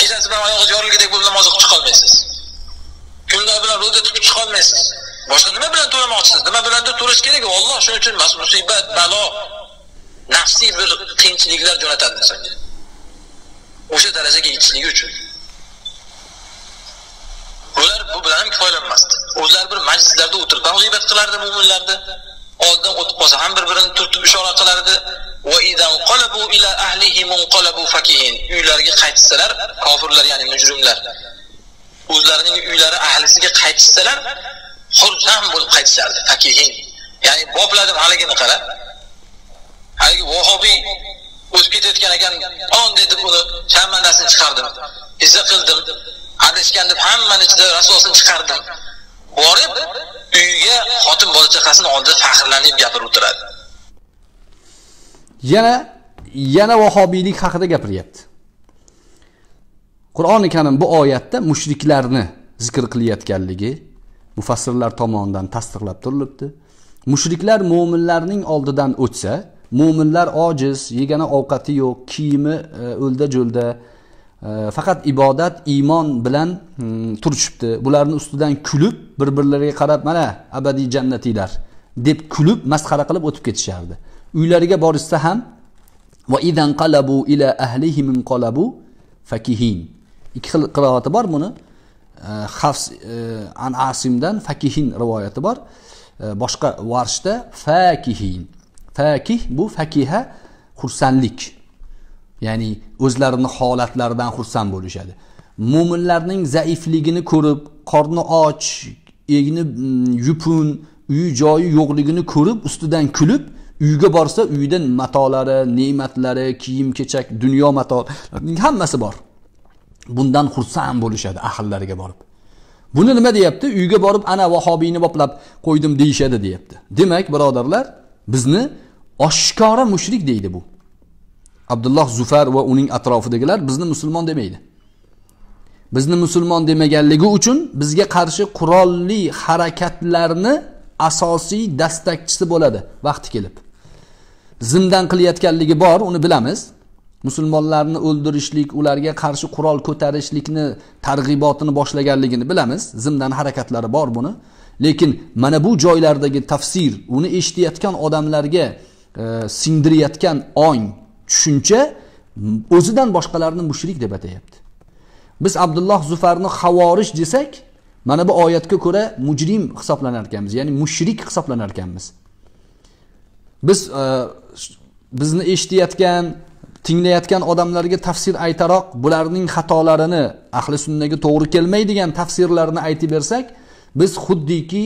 kechasi bilan oyog'ingiz yorilgandek bo'lib namoz o'qib chiqa olmaysiz. Kunlar bilan ro'za tutib chiqa olmaysiz. Boshqa nima bilan to'lamoqchisiz? Nima bilandir to'lash kerak? Alloh shuning uchun musibat, balo, nafsiy bir qiyinchiliklar jo'natadi insonga. O'sha darajaga yetishligi uchun. Ular bu bilan ham kifoyalanmasdi. O'zlari bir majlislarda o'tirib g'iybat qilardi mu'minlarni. Oldidan o'tib qolsa ham bir-birini turtib ishora qilardi. Va idan qalabu ila ahlihim munqalabu fakihin. Uylariga qaytsalar, kofirlar ya'ni mujrimlar o'zlarining uylari ahlisiga qaytsalar, xursand bo'lib qaytishardi. Fakihin. Ya'ni bopladim haligini qara. Haligi vahobiy o'zib ketayotgan ekan, "On" dedi buni, shamandasini chiqardim. Izza qildim. Adashgan deb hammani ichida rasulni chiqardim. Borib uyga xotin bola chaqasini oldida faxrlanib gapirib o'tiradi. Yana vahobiylik haqida gapiryapti. Qur'oni Karim bu oyatda mushriklarni zikr qilayotganligi mufassirlar tomonidan tasdiqlab turilibdi. Mushriklar mu'minlarning oldidan o'tsa, mu'minlar ojiz, yegani ovqati yo'q, kiyimi o'lda-jo'lda, faqat ibodat, iymon bilan turishibdi. Bularning ustidan kulib, bir-birlariga qarab, mana abadiy jannatiylar deb kulib, masxara qilib o'tib ketishardi. Uylariga borishsa ham va idan qalabu ila ahlihim qalabu fakihin. Ikki xil qiroati bor buni. Hafs an Asimdan fakihin rivoyati bor. Boshqa varshda fakihin. Fakih bu fakiha xursandlik. Ya'ni o'zlarining holatlaridan xursand bo'lishadi. Mu'minlarning zaifligini ko'rib, qorni och, egni yupun, uyi joyi yo'qligini ko'rib, ustidan kulib, uyga borsa, uydan matolari, ne'matlari, kiyim-kechak, dunyo matolarining hammasi bor. Bundan xursand bo'lishadi ahllariga borib. Buni nima deyapti? Uyga borib ana vahobiyni boplab qo'ydim deyishadi deyapti. Demak, birodarlar, bizni oshkora mushrik deydi bu. Abdulloh Zufar va uning atrofidagilar bizni musulmon demaydi. Bizni musulmon demaganligi uchun bizga qarshi qurolli harakatlarni asosiy dastakchisi bo'ladi vaqti kelib. Zimdan qilayotganligi bor, uni bilamiz. Musulmonlarni o'ldirishlik, ularga qarshi qurol ko'tarishlikni targ'ibotini boshlaganligini bilamiz. Zimdan harakatlari bor buni. Lekin mana bu joylardagi tafsir, uni eshitayotgan odamlarga singdirayotgan ong, tushuncha o'zidan boshqalarni mushrik deb atayapti. Biz Abdulloh Zufarni xavorish desak, mana bu oyatga ko'ra mujrim hisoblanar ekanmiz, ya'ni mushrik hisoblanar ekanmiz. Biz bizni eshitayotgan, tinglayotgan odamlarga tafsir aytaroq, bularning xatolarini, ahli sunnaga to'g'ri kelmaydigan tafsirlarni aytib bersak, biz xuddiki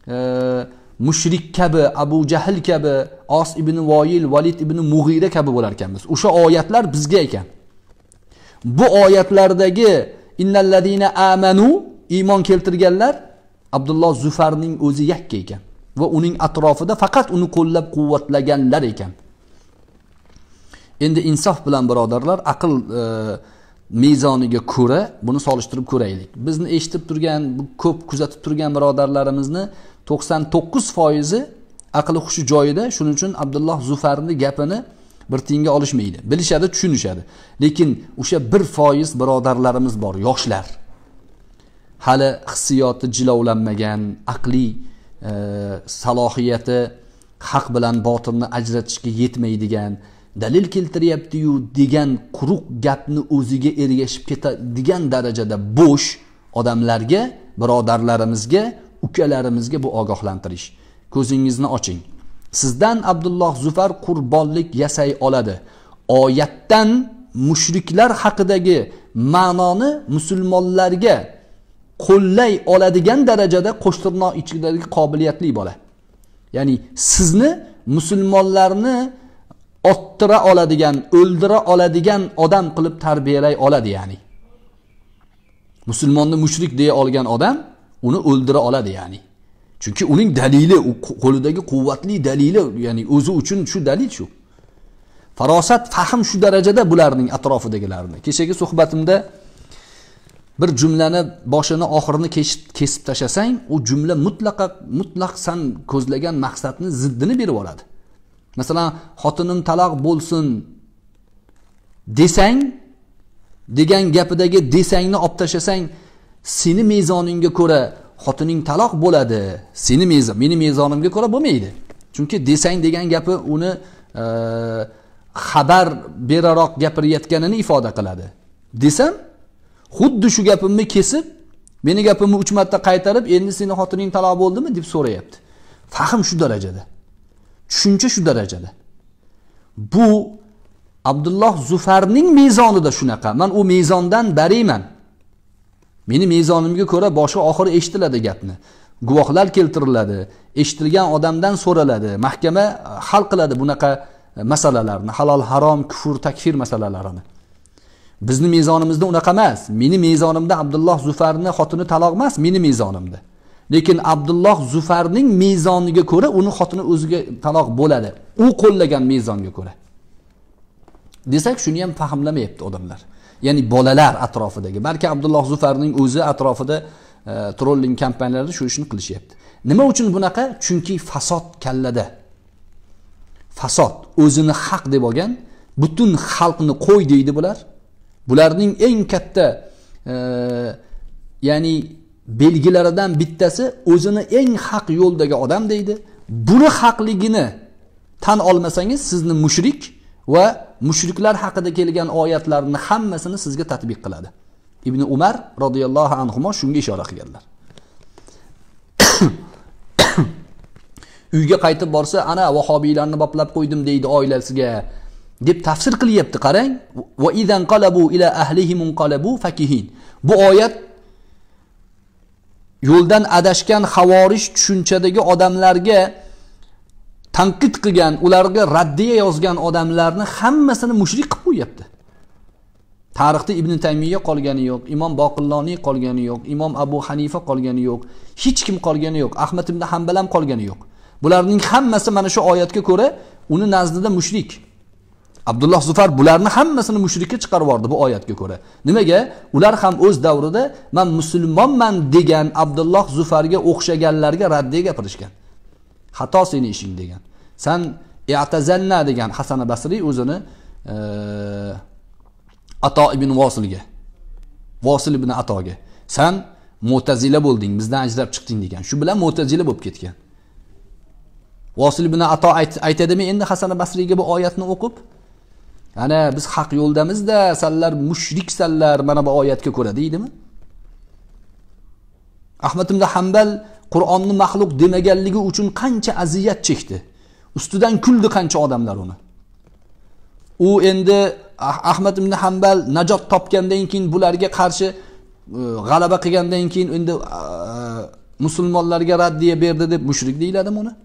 mushrik kabi, Abu Jahl kabi, Os ibn Voyil, Valid ibn Mughira kabi bo'lar ekanmiz. O'sha oyatlar bizga ekan. Bu oyatlardagi innallazina amanu, iymon keltirganlar Abdulloh Zufarning o'zi yakka ekan va uning atrofida faqat uni qo'llab-quvvatlaganlar ekan. Endi insof bilan birodarlar, aql mezoniga ko'ra buni solishtirib ko'raylik. Bizni eshitib turgan, bu ko'p kuzatib turgan birodarlarimizni 99% aqli xushi joyida, shuning uchun Abdulloh Zufarning gapini bir tiyinga olishmaydi. Bilishadi, tushunishadi. Lekin o'sha 1% birodarlarimiz bor, yoshlar. Hali hissiyoti jilovlanmagan, aqli salohiyati haq bilan botilni ajratishga yetmaydigan, dalil keltiryapti-yu degan quruq gapni o'ziga ergashib ketadigan darajada bo'sh odamlarga, birodarlarimizga, ukalarimizga bu ogohlantirish. Ko'zingizni oching. Sizdan Abdulloh Zufar qurbonlik yasay oladi. Oyatdan mushriklar haqidagi ma'noni musulmonlarga qo'llay oladigan darajada qo'shtirnoq ichidagi qobiliyatli bola. Ya'ni sizni musulmonlarni ottira oladigan, o'ldira oladigan odam qilib tarbiyalay oladi ya'ni. Musulmonni mushrik deya olgan odam uni o'ldira oladi ya'ni. Chunki uning dalili, qo'lidagi quvvatli dalili, ya'ni o'zi uchun shu dalil shu. Farosat, fahm shu darajada bularning atrofidagilarni. Kechagi suhbatimda bir jumlani boshini oxirini kesib tashasang, u jumla mutlaq san ko'zlagan maqsadni ziddini berib oladi. Masalan, xotinim taloq bo'lsin desang, degan gapidagi desangni olib tashlasang, seni mezoningga ko'ra xotining taloq bo'ladi. Meni mezonimga ko'ra bo'lmaydi. Chunki desang degan gapi uni xabar beraroq gapirayotganini ifoda qiladi. Desam, xuddi shu gapimni kesib, meni gapimni 3 marta qaytarib, endi seni xotining taloq bo'ldimi deb so'rayapti. Fahm shu darajada. Tushuncha shu darajada. Bu Abdulloh Zufarning mezonida shunaqa. Men u mezondan bariman. Meni mezonimga ko'ra boshi oxiri eshitiladi gapni. Guvohlar keltiriladi, eshitilgan odamdan so'raladi, mahkama hal qiladi bunaqa masalalarni, halol, harom, kufr, takfir masalalarini. Bizning mezonimizda unaqa emas. Meni mezonimda Abdulloh Zufarning xotini taloq emas, meni mezonimda. Lekin Abdulloh Zufarning mezoniga ko'ra uni xotini o'ziga taloq bo'ladi. U qo'llagan mezonga ko'ra. Desak, shuni ham fahmlamayapti odamlar. Ya'ni bolalar atrofidagi, balki Abdulloh Zufarning o'zi atrofida trolling kampaniyalarida shu ishni qilishyapti. Nima uchun bunaqa? Chunki fasod kallada. Fasod o'zini haq deb olgan, butun xalqni qo'y deydi bular. Bularning eng katta ya'ni belgilaridan bittasi o'zini eng haq yo'ldagi odam deydi. Buni haqligini tan olmasangiz sizni mushrik va mushriklar haqida kelgan oyatlarni hammasini sizga tatbiq qiladi. Ibn Umar radhiyallohu anhu shunga ishora qilganlar. Uyga qaytib borsa, ana vahobiylarni boplab qo'ydim deydi oilasiga deb tafsir qilyapti. Qarang, va idan qalabu ila ahlihim qalabu fakihin. Bu oyat yo'ldan adashgan xavorish tushunchadagi odamlarga tanqid qilgan, ularga raddiya yozgan odamlarni hammasini mushrik qilib qo'yapti. Tarixda Ibn Taymiyya qolgani yo'q, Imom Boqilloniy qolgani yo'q, Imom Abu Hanifa qolgani yo'q, hech kim qolgani yo'q, Ahmad ibn Hanbal ham qolgani yo'q. Bularning hammasi mana shu oyatga ko'ra uni nazdida mushrik. Abdulloh Zufar bularni hammasini mushrikka chiqarib yubordi bu oyatga ko'ra. Nimaga? Ular ham o'z davrida men musulmonman degan Abdulloh Zufarga o'xshaganlarga raddiya gapirishgan. Xato seni ishing degan. Sen i'tazalna degan Hasan Basri o'zini Ato ibn Vosilga, Vosil ibn Atoga. Sen Mu'tazila bo'lding, bizdan ajrab chiqding degan. Shu bilan Mu'tazila bo'lib ketgan. Vosil ibn Ato aytadimi endi Hasan Basriga bu oyatni o'qib? Ana biz haq yo'ldamizda, sanlar mushriksanlar mana bu oyatga ko'ra deydimi? Ahmad ibn Hanbal Qur'onni maxluq demaganligi uchun qancha aziyat chekdi. Ustidan kuldi qancha odamlar uni. U endi Ahmad ibn Hanbal najot topgandan keyin bularga qarshi g'alaba qilgandan keyin endi musulmonlarga raddiya berdi deb mushrik deyladimi uni?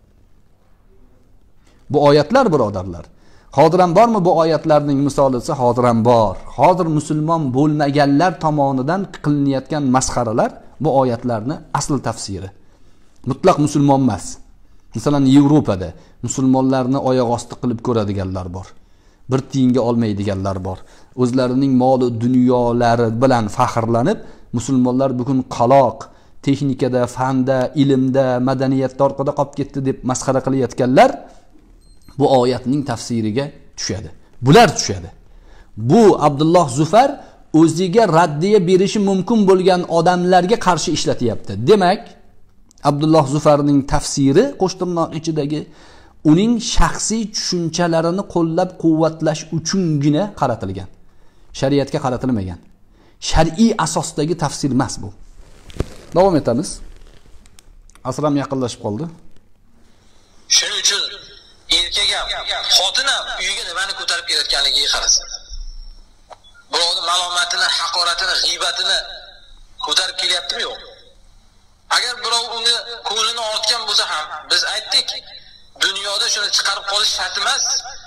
Bu oyatlar birodarlar. Hozir ham bormi bu oyatlarning misoli desa, hozir ham bor. Hozir musulmon bo'lmaganlar tomonidan qilinayotgan masxaralar bu oyatlarni asl tafsiri. Mutlaq musulmon emas. Masalan, Yevropada musulmonlarni oyoq osti qilib ko'radiganlar bor. Bir tiyinga olmaydiganlar bor. O'zlarining mol dunyolari bilan faxrlanib, musulmonlar bugun qaloq, texnikada, fanda, ilmda, madaniyatda orqada qolib ketdi deb masxara qilayotganlar bu oyatning tafsiriga tushadi. Bular tushadi. Bu Abdulloh Zufar o'ziga raddiya berishi mumkin bo'lgan odamlarga qarshi ishlatyapti. Demak, Abdulloh Zufarning tafsiri qo'shtirnoq ichidagi uning shaxsiy tushunchalarini qo'llab-quvvatlash uchungina qaratilgan. Shariatga qaratilmagan. Shar'iy asosdagi tafsir emas bu. Davom etamiz. Asram yaqinlashib qoldi. Shuning uchun erkak ham, xotin ham uyiga nimani ko'tarib kelayotganligiga qarasin. Birovning malomatini, haqoratini, g'iybatini ko'tarib kelyaptimi yo'q? Agar birov uni ko'nglini ortgan bo'lsa ham, biz aytdik, dunyoda shuni chiqarib qolish shart emas.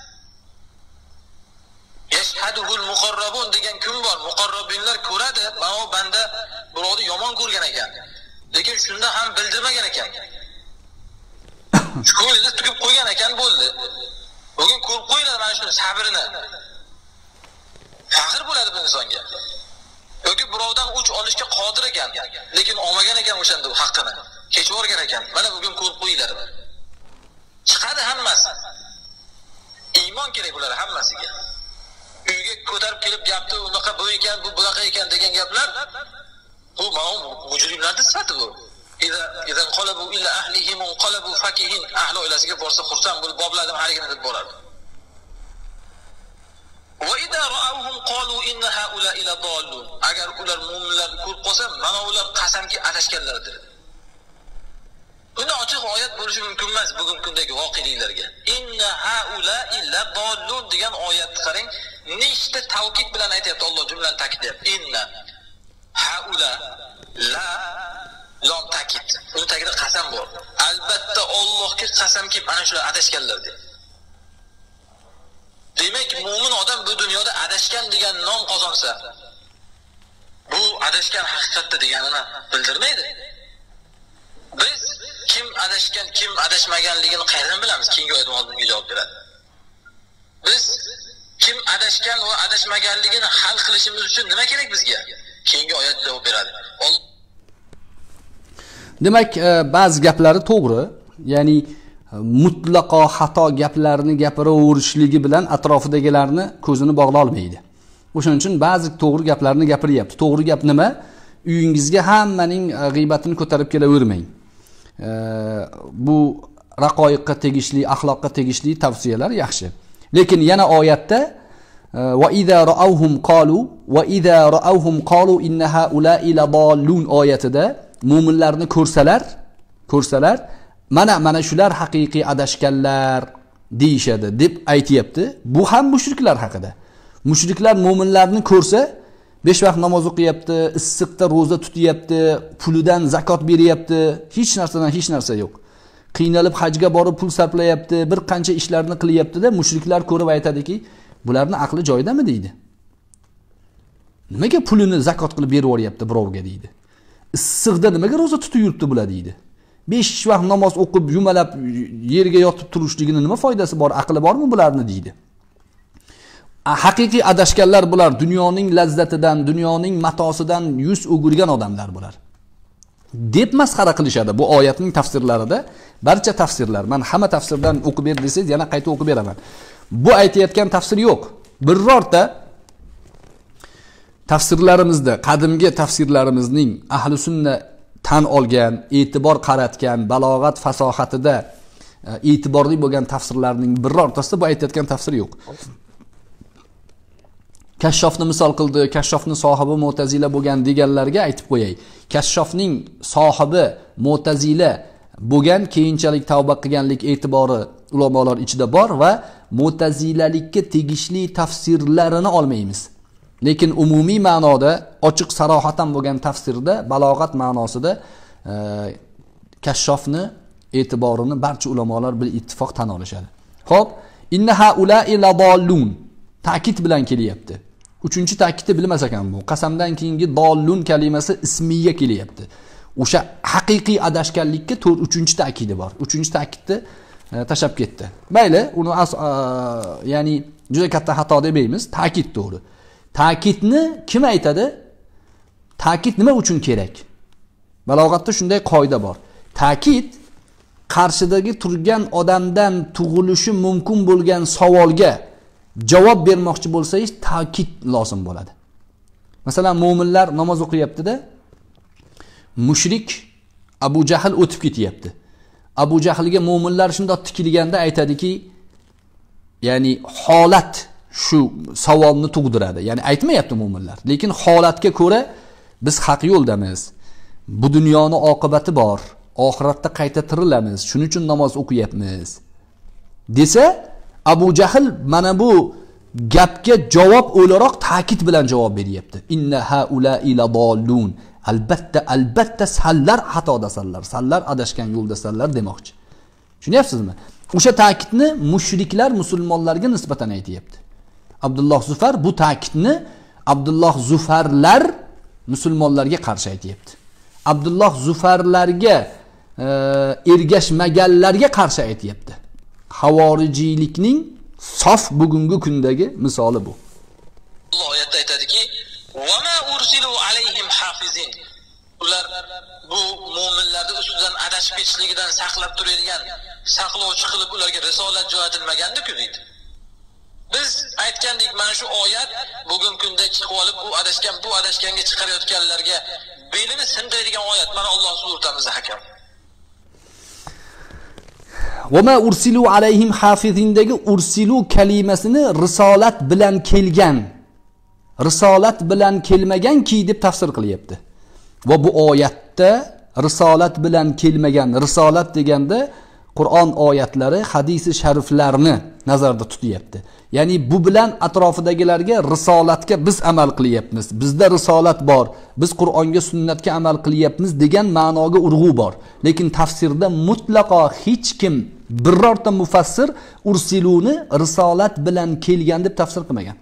Yashhaduhul muqarrabun degan kun bor. Muqarrabinlar ko'radi, mana banda birovni yomon ko'rgan ekan. Lekin shunda ham bildirmagan ekan. Shu ko'nglida tutib qo'ygan ekan bo'ldi. Bugun ko'rib qo'yiladi mana shuni sabrini. Faxr bo'ladi bu insonga. Yoki birovdan o'ch olishga qodir ekan, lekin olmagan ekan o'shanda u haqqini. Kechib o'rgan ekan. Mana bugun ko'rib qo'yiladi. Chiqadi hammasi. Iymon kerak bular hammasiga. Uyga uyga ko'tarib kelib gapni unaqa bu ekan, bu bunaqa ekan degan gaplar bu mujrimlarning sifati bu. Idan qalabu illa ahlihim qalabu fakihin. Ahli oilasiga borsa xursand bo'lib bobladim haligini deb boradi. Va idza ra'awhum qalu inna haula ila dallun. Agar ular mu'minlarni ko'rib qolsa, mana ular qasamki adashganlardir. Buni ochiq oyat bo'lishi mumkin emas bugungi kundagi voqeliklarga. Inna haula illa dallun degan oyatni qarang, nechta tavkid bilan aytayapti Alloh jumlani ta'kidlayapti. Inna haula la lom ta'kid. Buni tagida qasam bor. Albatta Allohga qasamki mana shular adashganlar deb. Demak, mu'min odam bu dunyoda adashgan degan nom qozonsa, bu adashgan haqiqatda deganini bildirmaydi. Biz kim adashgan, kim adashmaganligini qayerdan bilamiz? Keyingi oyatda bunga javob beradi. Biz kim adashgan va adashmaganligini hal qilishimiz uchun nima kerak bizga? Keyingi oyat javob beradi. Demak, ba'zi gaplari to'g'ri, ya'ni mutlaqo xato gaplarni gapiraverishligi bilan atrofidagilarni ko'zini bog'la olmaydi. O'shaning uchun ba'zi to'g'ri gaplarni gapiryapti. To'g'ri gap nima? Uyingizga hammaning g'iybatini ko'tarib kelavermang. Bu raqoiqqa tegishli, axloqqa tegishli tavsiyalar yaxshi. Lekin yana oyatda va idza ra'awhum qalu inna haula ila dallun oyatida mu'minlarni ko'rsalar mana shular haqiqiy adashganlar deyishadi deb aytayapti. Bu ham mushriklar haqida. Mushriklar mu'minlarni ko'rsa 5 vaqt namoz o'qiyapti, issiqda roza tutyapti, pulidan zakot beryapti, hech narsa yo'q. Qiynalib hajga borib pul sarflayapti, bir qancha ishlarni qilyapti-da, mushriklar ko'rib aytadiki, bularning aqli joyidami deydi. Nimaga pulini zakot qilib berib yuboryapti birovga deydi. Issiqda nimaga roza tutib yuribdi bular deydi. 5 vaqt namoz o'qib, yumalab yerga yotib turishligini nima foydasi bor, aqli bormi bularni deydi. Haqiqiy adashganlar bular, dunyoning lazzatidan, dunyoning matosidan yuz o'girgan odamlar bular. Deb masxara qilishadi bu oyatning tafsirlarida. Barcha tafsirlar, men hamma tafsirdan o'qib ber desangiz, yana qayta o'qib beraman. Bu aytayotgan tafsir yo'q. Birorta tafsirlarimizda, qadimgi tafsirlarimizning ahli sunna tan olgan, e'tibor qaratgan, balog'at fasohatida e'tiborli bo'lgan tafsirlarning birortasida bu aytayotgan tafsir yo'q. Kashshofni misol qildi, Kashshofning sohibi Mu'tazila bo'lgan deganlarga aytib qo'yay. Kashshofning sohibi Mu'tazila bo'lgan, keyinchalik tavba qilganlik e'tibori ulamolar ichida bor va Mu'tazilalikka tegishli tafsirlarini olmaymiz. Lekin umumiy ma'noda, ochiq sarohatan bo'lgan tafsirda, balog'at ma'nosida Kashshofni e'tiborini barcha ulamolar bil ittifoq tan olishadi. Xo'p, inna haula ila dallun ta'kid bilan kelyapti. Uchinchi ta'kidni bilmas ekan bu. Qasamdan keyingi dollun kalimasi ismiga kelyapti. O'sha haqiqiy adashganlikka 3-chi ta'kidi bor. 3-chi ta'kidni tashab ketdi. Mayli, uni ya'ni juda katta xato demaymiz, ta'kid to'g'ri. Ta'kidni kim aytadi? Ta'kid nima uchun kerak? Balog'atda shunday qoida bor. Ta'kid qarshidagi turgan odamdan tug'ilishi mumkin bo'lgan savolga javob bermoqchi bo'lsangiz, ta'kid lozim bo'ladi. Masalan, mu'minlar namoz o'qiyapti-da, mushrik Abu Jahl o'tib ketyapti. Abu Jahlga mu'minlar shunday tikilganda aytadiki, ya'ni holat shu savolni tug'diradi. Ya'ni aytmayapti mu'minlar, lekin holatga ko'ra biz haq yo'ldamiz. Bu dunyoning oqibati bor. Oxiratda qayta tirilamiz. Shuning uchun namoz o'qiyapmiz. Desa, Abu Jahl mana bu gapga javob o'laroq ta'kid bilan javob beryapti. Inna haula ila dallun. Albatta sallar xatodasanlar, sallar adashgan yo'ldasanlar demoqchi. Tushunyapsizmi? O'sha ta'kidni mushriklar musulmonlarga nisbatan aytayapti. Abdulloh Zufar bu ta'kidni Abdulloh Zufarlar musulmonlarga qarshi aytayapti. Abdulloh Zufarlarga ergashmaganlarga qarshi aytayapti. Havorijiylikning sof bugungi kundagi misoli bu. Alloh oyatda aytadiki, "Va ma ursilu alayhim hafizin." Ular bu mu'minlarning ustidan adashib ketishligidan saqlab turadigan, saqlovchi qilib ularga risolat jo'natilmagandi-ku deydi. Biz aytgandik, mana shu oyat bugungi kunda chiqib olib, bu adashganga chiqarayotganlarga belini sindiradigan oyat. Mana Alloh o'rtamizda hakam. Va ma ursilu alayhim hafizindagi ursilu kalimasini risolat bilan kelgan, risolat bilan kelmaganki deb tafsir qilyapti. Va bu oyatda risolat bilan kelmagan, risolat deganda Qur'on oyatlari, hadisi shariflarni nazarda tutyapti. Ya'ni bu bilan atrofidagilarga risolatga biz amal qilyapmiz. Bizda risolat bor. Biz Qur'onga, sunnatga amal qilyapmiz degan ma'noga urg'u bor. Lekin tafsirda mutlaqo hech kim, birorta mufassir ursiluni risolat bilan kelgan deb tafsir qilmagan.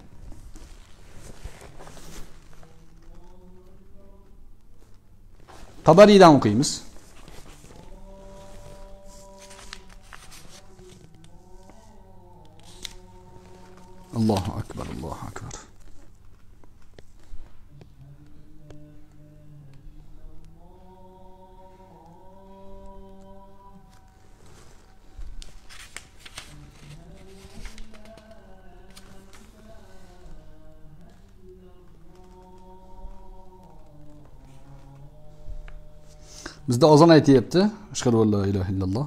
Tabaridan o'qiymiz. Allohu akbar, Allohu akbar. Bizda ozon aytayapti. Ashhadu an la ilaha illalloh.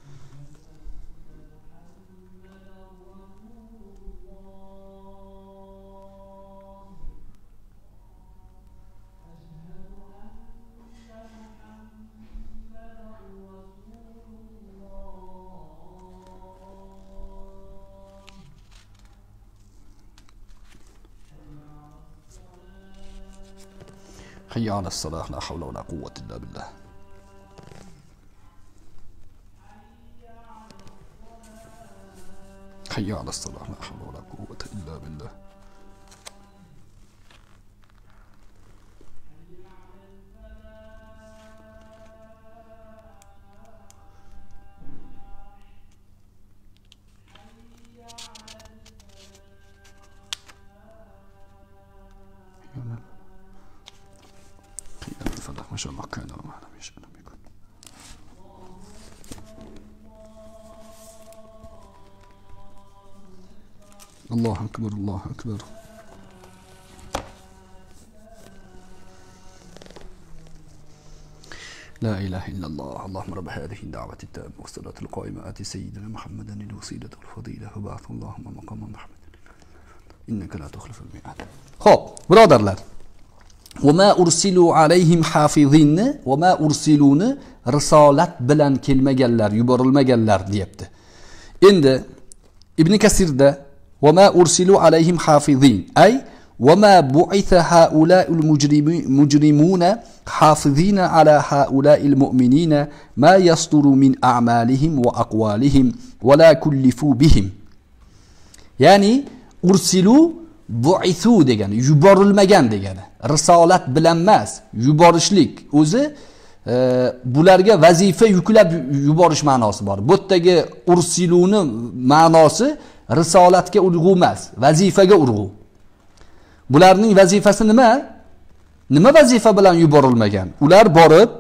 Hayya ala salah, la hawla wa la quwwata illa billah. Hayya ala salah, la hawla wa la quwwata illa billah. ما شاء الله كان وما لم يشأ لم يكن. الله أكبر، الله أكبر. لا إله إلا الله. اللهم رب هذه الدعوة التامة والصلاة القائمة آت سيدنا محمدا الوسيلة والفضيلة وبعث اللهم مقاما محمدا إنك لا تخلف الميعاد. خب برادرlar، وما ursilu alayhim hafizinni va ma ursiluni risolat bilan kelmaganlar, yuborilmaganlar deyapti. Endi Ibn Kasirda va ma ursilu alayhim hafizin ay va ma bu'itha haula'il mujrimuna hafizina ala haula'il mu'minina ma yasduru min a'malihim wa aqwalihim wa la kullifu bihim. Ya'ni ursilu bu'ithu degani yuborilmagan degani. Risolat bilan emas, yuborishlik o'zi bularga vazifa yuklab yuborish ma'nosi bor. Bu yerdagi ursiluni ma'nosi risolatga urg'u emas, vazifaga urg'u. Bularning vazifasi nima? Nima vazifa bilan yuborilmagan? Ular borib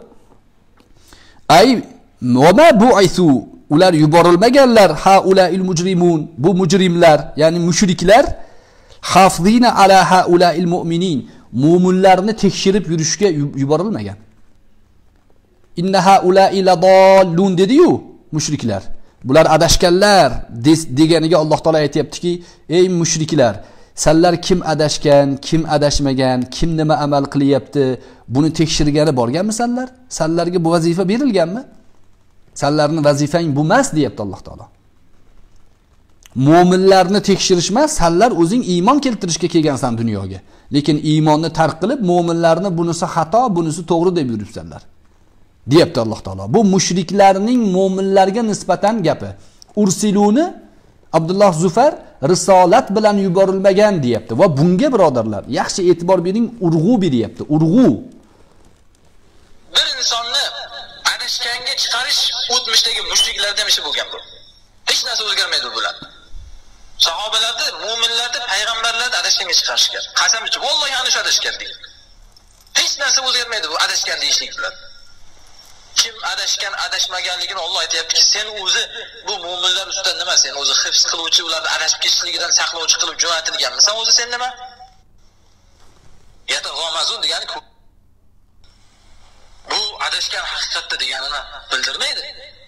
ay va ma bu'ithu, ular yuborilmaganlar, haula'il mujrimun, bu mujrimlar, ya'ni mushriklar, hafizina ala haula'il mu'minin, mu'minlarni tekshirib yurishga yuborilmagan. Inna haula'i ladallun dedi-yu mushriklar. Bular adashganlar deganiga Alloh taolo aytayaptiki, ey mushriklar, sizlar kim adashgan, kim adashmagan, kim nima amal qilyapti, buni tekshirgani borganmisizlar? Sizlarga bu vazifa berilganmi? Sizlarning vazifang bu emas deyapti Alloh taolo. Mu'minlarni tekshirish emas, sizlar o'zing iymon keltirishga kelgansan dunyoga. Lekin iymonni tark qilib, mu'minlarni bunisi xato, bunisi to'g'ri deb yuribsanlar. Deyapti Alloh taolo. Bu mushriklarning mu'minlarga nisbatan gapi. Ursiluni Abdulloh Zufar risolat bilan yuborilmagan deyapti va bunga birodarlar, yaxshi e'tibor bering, urg'u beryapti. Urg'u. Bir insonni adashganga chiqarish o'tmishdagi mushriklardan ishi bo'lgan bu. Hech narsa o'zgarmaydi bular. Sahobalarni, mu'minlarni, payg'ambarlarni adashganga chiqarishgan. Qasam ichib, vallahi ana shu adashgan deydi. Hech narsa o'zgarmaydi bu adashgan deyishlik bilan. Kim adashgan, adashmaganligini Alloh aytayaptiki, sen o'zi bu mu'minlar ustidan nima? Sen o'zi hifz qiluvchi, ularni adashib ketishligidan saqlovchi qilib jo'natilganmisan o'zi sen nima? Yatag'omazun degani bu adashgan haqiqatda deganini bildirmaydi.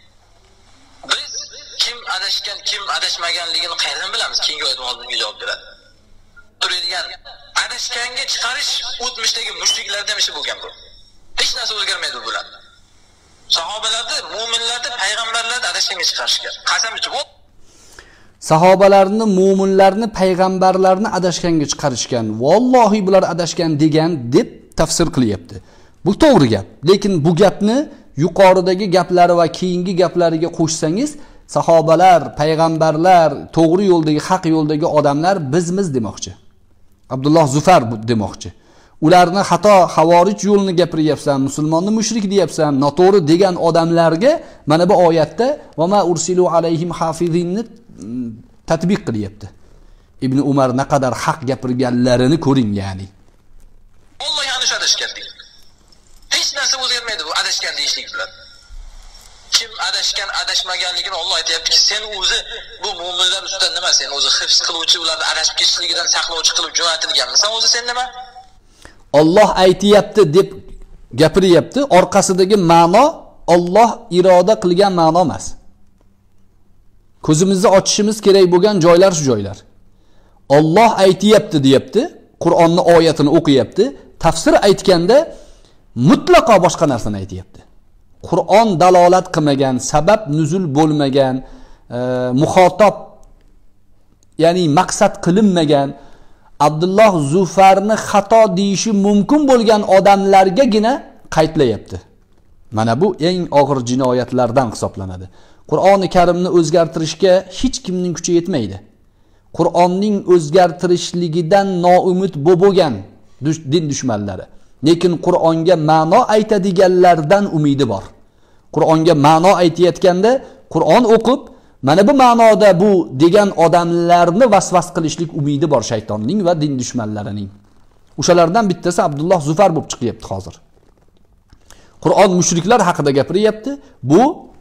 Biz kim adashgan, kim adashmaganligini qayerdan bilamiz? Keyingi oyatda oldinga javob beradi. Turadigan adashganga chiqarish o'tmishdagi mushriklarda ham ishi bo'lgan bu. Hech narsa o'zgarmaydi bu bilan. Sahobalarni, mu'minlarni, payg'ambarlarni adashganga chiqarishgan. Qasam ichib sahobalarni, mu'minlarni, payg'ambarlarni adashganga chiqarishgan. Vallohi bular adashgan degan deb tafsir qilyapti. Bu to'g'ri gap. Lekin bu gapni yuqoridagi gaplari va keyingi gaplariga qo'shsangiz, sahobalar, payg'ambarlar, to'g'ri yo'ldagi, haq yo'ldagi odamlar bizmiz demoqchi. Abdulloh Zufar demoqchi. Ularni xato havorij yo'lini gapiryapsan, musulmonni mushrik deyapsan, noto'g'ri degan odamlarga mana bu oyatda va ma ursilu alayhim hafizinni tatbiq qilyapti. Ibn Umar naqadar haq gapirganlarini ko'ring, ya'ni. Alloh yana adashgan deydi. Hech narsa o'zgarmaydi bu adashgan deyishlik bilan. Kim adashgan, adashmaganligini Alloh aytayaptiki, sen o'zi bu mu'minlar ustidan nima? Sen o'zi hifz qiluvchi, ularni adashib ketishligidan saqlovchi qilib jo'natilganmisan o'zi sen nima? Alloh aytayapti deb gapiryapti, orqasidagi ma'no Alloh iroda qilgan ma'no emas. Ko'zimizni ochishimiz kerak bo'lgan joylar shu joylar. Alloh aytayapti deyapti, Qur'onni oyatini o'qiyapti, tafsir aytganda mutlaqo boshqa narsani aytayapti. Qur'on dalolat qilmagan, sabab nuzul bo'lmagan, muxotob ya'ni maqsad qilinmagan, Abdulloh Zufarni xato deyishi mumkin bo'lgan odamlargagina qaytlayapti. Mana bu eng og'ir jinoyatlardan hisoblanadi. Qur'oni Karimni o'zgartirishga hech kimning kuchi yetmaydi. Qur'onning o'zgartirishligidan noumid bo'lgan din dushmanlari. Lekin Qur'onga ma'no aytadiganlardan umidi bor. Qur'onga ma'no aytayotganda Qur'on o'qib, mana bu ma'noda bu degan odamlarni vasvas qilishlik umidi bor shaytonning va din dushmanlarining. O'shalardan bittasi Abdulloh Zufar bo'lib chiqyapti hozir. Qur'on mushriklar haqida gapiryapti. Bu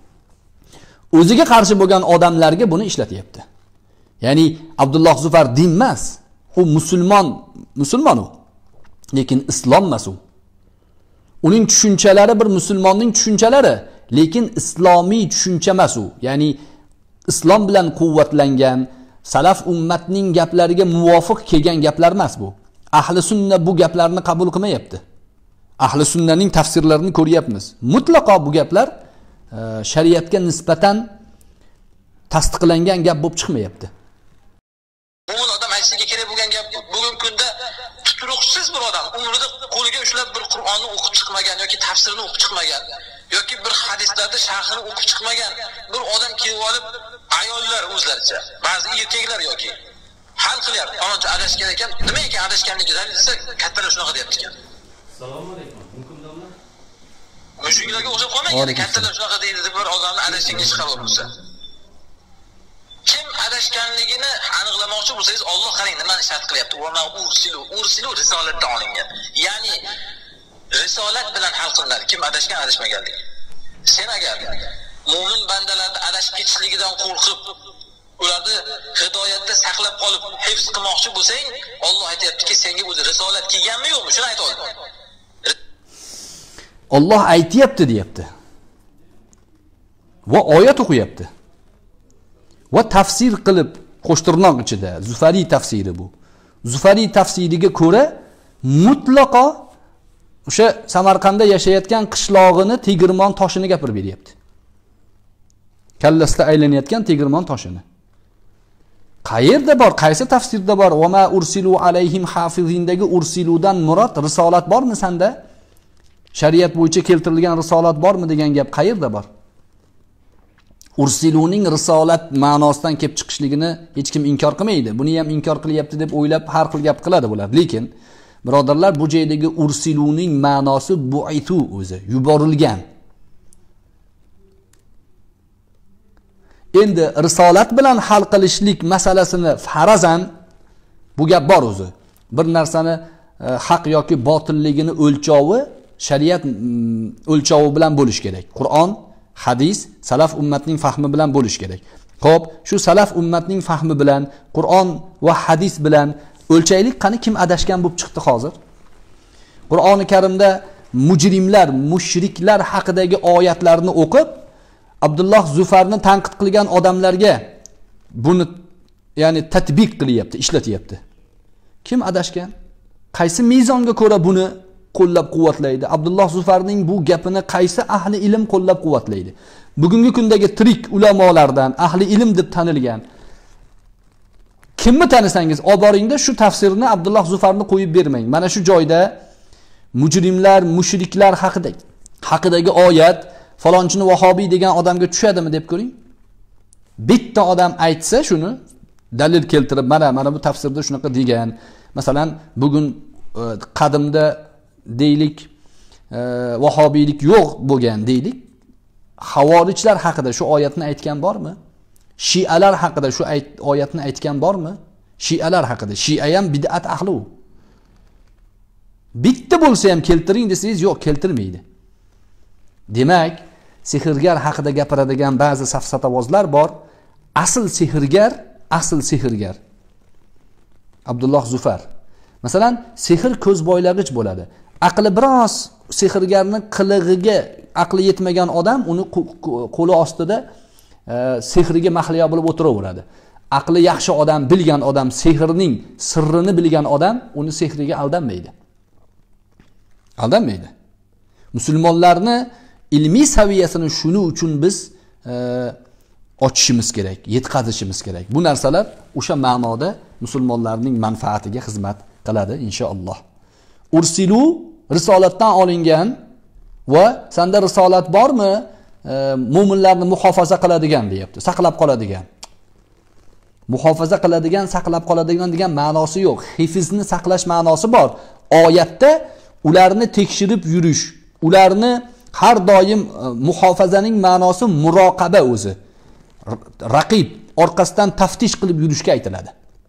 o'ziga qarshi bo'lgan odamlarga buni ishlatyapti. Ya'ni Abdulloh Zufar din emas, u musulmon u. Lekin islom emas u. Uning tushunchalari bir musulmonning tushunchalari, lekin islomiy tushuncha emas u. Ya'ni islom bilan quvvatlangan, salaf ummatning gaplariga muvofiq kelgan gaplar emas bu. Ahli sunna bu gaplarni qabul qilmayapti. Ahli sunnaning tafsirlarini ko'ryapmiz. Mutlaqo bu gaplar shariatga nisbatan tasdiqlangan gap bo'lib chiqmayapti. Mo'min odam aytishiga kerak bo'lgan gap bugungi kunda tuturuqsiz bir odam umrida qo'liga ushlab bir Qur'onni o'qib chiqmagan yoki tafsirini o'qib chiqmagan yoki bir hadislarda sharhini o'qib chiqmagan bir odam kelib olib, ayollar o'zlaricha, ba'zi erkaklar yoki hal qilyapti. Faloncha adashgan ekan, nima ekan adashganligi desa, kattalar shunaqa deyapti ekan. Assalomu alaykum. Mumkin domla? Mushuklarga o'xshab qolmaydi, kattalar shunaqa deydi deb bir odamni adashganga chiqarib bo'lsa. Kim adashganligini aniqlamoqchi bo'lsangiz, Alloh qarang nimani shart qilyapti. Va ma ursilu risolatdan olingan. Ya'ni risolat bilan hal qilinadi. Kim adashgan, adashmaganligi. Sen agar mu'min bandalarni adashib ketishligidan qo'rqib, ularni hidoyatda saqlab qolib, hifz qilmoqchi bo'lsang, Alloh aytayaptiki, senga o'zi risolat kelganmi yo'qmi? Shuni ayt ol. Alloh aytayapti deyapti. Va oyat o'qiyapti. Va tafsir qilib qo'shtirnoq ichida Zufari tafsiri bu. Zufari tafsiriga ko'ra mutlaqo o'sha Samarqandda yashayotgan qishlog'ini tegirmon toshini gapirib beryapti. Kallasida aylanayotgan tegirmon toshini. Qayerda bor? Qaysi tafsirda bor? Va ma ursilu alayhim hafizindagi ursiludan murod risolat bormi senda? Shariat bo'yicha keltirilgan risolat bormi degan gap qayerda bor? Ursiluning risolat ma'nosidan kelib chiqishligini hech kim inkor qilmaydi. Buni ham inkor qilyapti deb o'ylab har xil gap qiladi bular. Lekin birodarlar, bu joydagi ursiluning ma'nosi bu'itu o'zi, yuborilgan. Endi risolat bilan hal qilishlik masalasini farazan bu gap bor o'zi. Bir narsani haq yoki botilligini o'lchovi shariat o'lchovi bilan bo'lish kerak. Qur'on, hadis, salaf ummatning fahmi bilan bo'lish kerak. Xo'p, shu salaf ummatning fahmi bilan, Qur'on va hadis bilan o'lchaylik, qani kim adashgan bo'lib chiqdi hozir? Qur'oni Karimda mujrimlar, mushriklar haqidagi oyatlarni o'qib, Abdulloh Zufarni tanqid qilgan odamlarga buni ya'ni tatbiq qilyapti, ishlatyapti. Kim adashgan? Qaysi mezonga ko'ra buni qo'llab-quvvatlaydi? Abdulloh Zufarning bu gapini qaysi ahli ilm qo'llab-quvvatlaydi? Bugungi kundagi tirik ulamolardan ahli ilm deb tanilgan kimni tanisangiz, olib boringda shu tafsirni Abdulloh Zufarni qo'yib bermang. Mana shu joyda mujrimlar, mushriklar haqidagi oyat falonchini vahobiy degan odamga tushadimi deb ko'ring. Bitta odam aytsa shuni dalil keltirib, mana bu tafsirda shunaqa degan. Masalan, bugun qadimda deylik vahobiylik yo'q bo'lgan deylik. Havorijlar haqida shu oyatni aytgan bormi? Shialar haqida shu oyatni aytgan bormi? Shialar haqida. Shia ham bid'at ahli. Bitta bo'lsa ham keltiring desangiz, yo'q, keltirmaydi. Demak, sehrgar haqida gapiradigan ba'zi safsatavozlar bor. Asl sehrgar Abdulloh Zufar. Masalan, sehr ko'zboylag'ich bo'ladi. Aqli biroz sehrgarni qilig'iga aqli yetmagan odam uni qo'li ostida sehriga mahliyo bo'lib o'tiraveradi. Aqli yaxshi odam, bilgan odam, sehrning sirrini bilgan odam uni sehriga aldanmaydi. Musulmonlarni ilmiy saviyasini shuning uchun biz ochishimiz kerak, yetkazishimiz kerak. Bu narsalar o'sha ma'noda musulmonlarning manfaatiga xizmat qiladi inshaalloh. Ursilu risolatdan olingan va senda risolat bormi? Mu'minlarni muhofaza qiladigan deyapti, saqlab qoladigan. Muhofaza qiladigan, saqlab qoladigan degan ma'nosi yo'q. Hifizni saqlash ma'nosi bor. Oyatda ularni tekshirib yurish, ularni har doim muhofazaning ma'nosi muroqaba o'zi. Raqib, orqasidan taftish qilib yurishga aytiladi.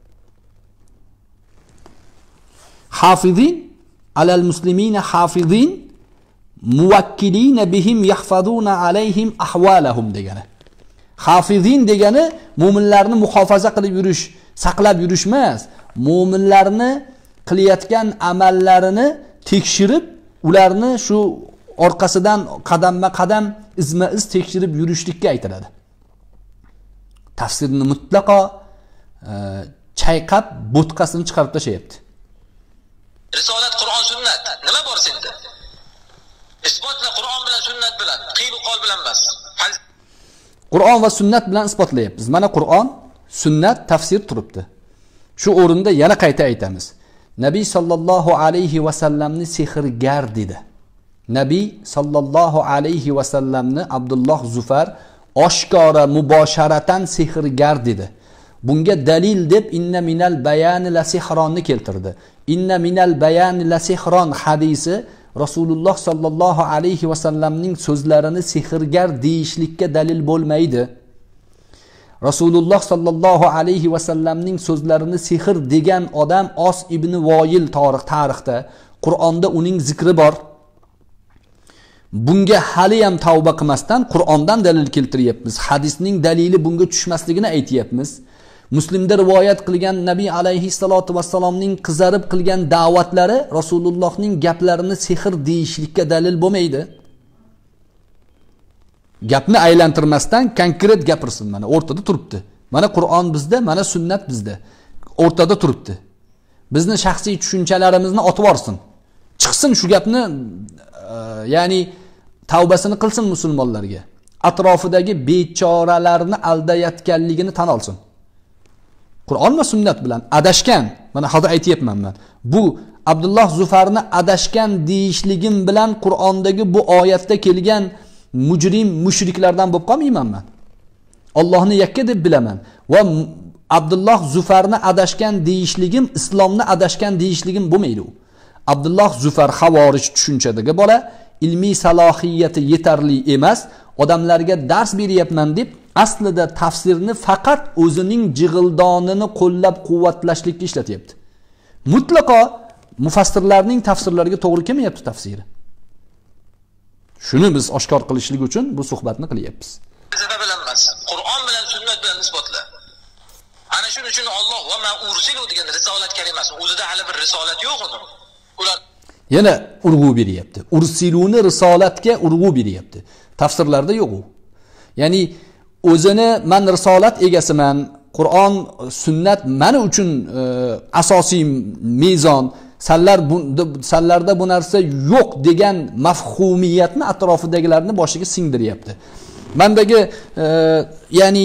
Hafizin alal muslimina hafizin muvakkilina bihim yahfazuna alayhim ahwalahum degani. Hafizin degani mu'minlarni muhofaza qilib yurish, saqlab yurish emas. Mu'minlarni qilayotgan amallarini tekshirib, ularni shu orqasidan qadamma-qadam, izma-iz tekshirib yurishlikka aytiladi. Tafsirni mutlaqo chayqab, bo'tqasini chiqarib tashlayapti. Risolat, Qur'on, sunnat. Nima bor senda? Isbotla Qur'on bilan, sunnat bilan, qiyl qol bilan emas. Qur'on va sunnat bilan isbotlayapmiz. Mana Qur'on, sunnat, tafsir turibdi. Shu o'rinda yana qayta aytamiz. Nabiy sallallohu alayhi va sallamni sehrgar dedi. Nabiy sallallohu alayhi va sallamni Abdulloh Zufar oshkora mubosharatan sehrgar dedi. Bunga dalil deb inna minal bayani la sihronni keltirdi. Inna minal bayani la sihron hadisi Rasululloh sallallohu alayhi va sallamning so'zlarini sehrgar deyishlikka dalil bo'lmaydi. Rasululloh sallallohu alayhi va sallamning so'zlarini sehr degan odam Os ibn Voyil tarixda, Qur'onda uning zikri bor. Bunga hali ham tavba qilmasdan Qur'ondan dalil keltiryapmiz. Hadisning dalili bunga tushmasligini aytayapmiz. Muslimda rivoyat qilgan Nabiy alayhissalatu vassalomning qizarib qilgan da'vatlari Rasulullohning gaplarini sehr deyishlikka dalil bo'lmaydi. Gapni aylantirmasdan konkret gapirsin, mana o'rtada turibdi. Mana Qur'on bizda, mana sunnat bizda. O'rtada turibdi. Bizni shaxsiy tushunchalarimizni otib yorsin. Chiqsin shu gapni, ya'ni tavbasini qilsin musulmonlarga. Atrofidagi bechoralarni aldayotganligini tan olsin. Qur'on va sunnat bilan adashgan, mana hozir aytayapman men. Bu Abdulloh Zufarni adashgan deyishligim bilan Qur'ondagi bu oyatda kelgan mujrim mushriklardan bo'lib qolmayman men. Allohni yakka deb bilaman va Abdulloh Zufarni adashgan deyishligim islomni adashgan deyishligim bo'lmaydi u. Abdulloh Zufar havorij tushunchadagi bola, ilmiy salohiyati yetarli emas, odamlarga dars beryapman deb aslida tafsirni faqat o'zining jig'ildonini qo'llab-quvvatlashlikka ishlatyapti. Mutlaqo mufassirlarning tafsirlariga to'g'ri kelmayapti tafsiri. Shuni biz oshkor qilishlik uchun bu suhbatni qilyapmiz. Falsafa bilan emas, Qur'on bilan sunnat bilan isbotla. Ana shuning uchun Alloh va ma ursilu degan risolat kalimasi o'zida hali bir risolat yo'q uni. Ular yana urg'u beryapti. Ursiluni risolatga urg'u beryapti. Tafsirlarda yo'q u. Ya'ni o'zini men risolat egasiman, Qur'on, sunnat meni uchun asosiy mezon, sanlarda bu narsa yo'q degan mafhumiyatni atrofidagilarni boshiga singdiryapti. Mendagi ya'ni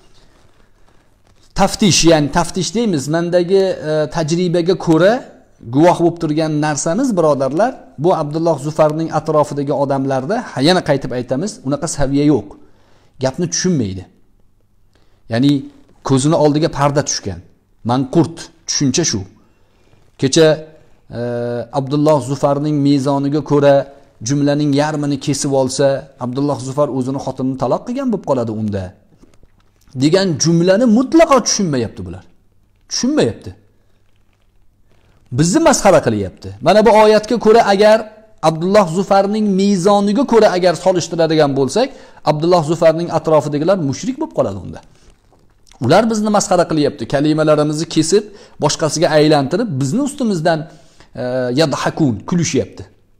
taftish deymiz. Mendagi tajribaga ko'ra guvoh bo'lib turgan narsamiz, birodarlar, bu Abdulloh Zufarning atrofidagi odamlarda, yana qaytib aytamiz, unaqa saviya yo'q. Gapni tushunmaydi. Ya'ni ko'zini oldiga parda tushgan. Manqurt tushuncha shu. Kecha Abdulloh Zufarning mezoniga ko'ra jumlaning yarmini kesib olsa, Abdulloh Zufar o'zini xotinini taloq qilgan bo'lib qoladi unda. Degan jumlani mutlaqo tushunmayapti bular. Tushunmayapti. Bizni masxara qilyapti. Mana bu oyatga ko'ra agar Abdulloh Zufarning mezoniga ko'ra agar solishtiradigan bo'lsak, Abdulloh Zufarning atrofidagilar mushrik bo'lib qoladi unda. Ular bizni masxara qilyapti. Kalimalarimizni kesib, boshqasiga aylantirib, bizni ustimizdan yadhakun kulishyapti.